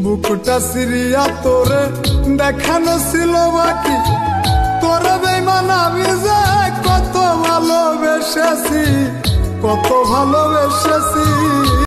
বুকটা সিরিয়া তোরে দেখানো ছিল বাকি, তোরে বেঈমান আমি যে কত ভালোবেসেছি, কত ভালোবেসেছি।